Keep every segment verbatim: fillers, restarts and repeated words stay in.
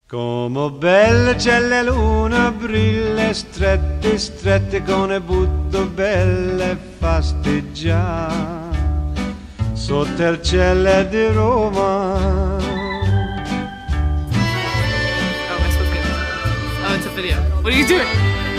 Come belle c'è la luna, brille strette, strette con le butto belle fasteggiare sotto il cielo di Roma. Oh, am I supposed to get Oh, it's a video. What are you doing?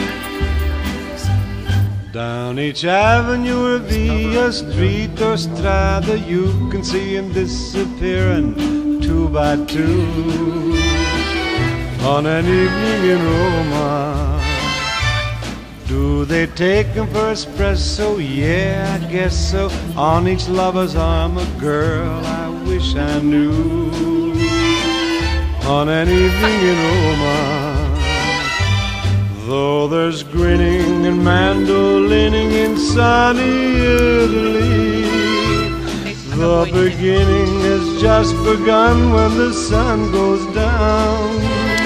Down each avenue or via street or strada, you can see him disappearing two by two. On an evening in Roma, do they take him for espresso? Yeah, I guess so. On each lover's arm a girl I wish I knew. On an evening in Roma, though there's grinning and mandolining in sunny Italy, the beginning has just begun when the sun goes down.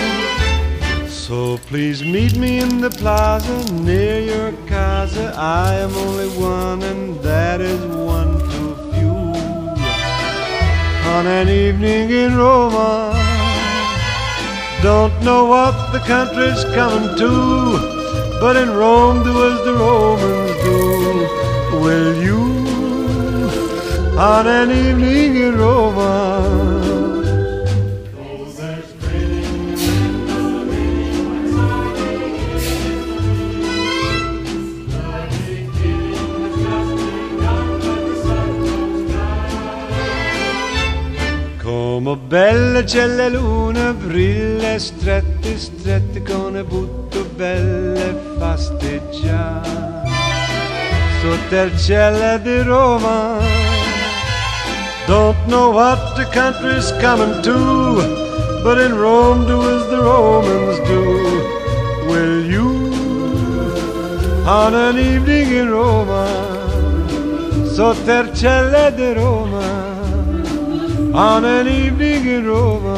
So please meet me in the plaza near your casa. I am only one and that is one too few. On an evening in Roma, don't know what the country's coming to, but in Rome do as the Romans do. Will you? On an evening in Roma, come belle c'è la luna, brille strette, strette con le butto belle fasteggiare sotto il cielo di Roma. Don't know what the country's coming to, but in Rome do as the Romans do. Will you? On an evening in Roma, sotto il cielo di Roma. On an evening in Roma.